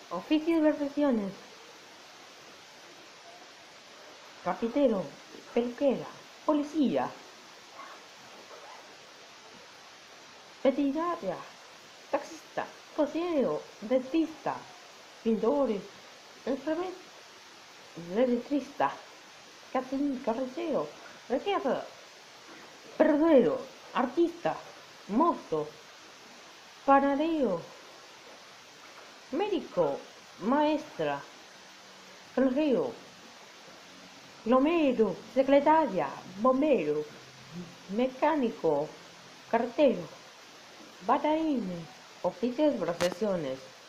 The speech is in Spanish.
Oficios de profesiones: carpintero, peluquera, policía, veterinaria, taxista, cocinero, dentista, pintores, enfermero, electricista, carnicero, requero, perdedero, artista, mozo, panadero, médico, maestra, granjero, plomero, secretaria, bombero, mecánico, cartero, bailarín, oficios de profesiones.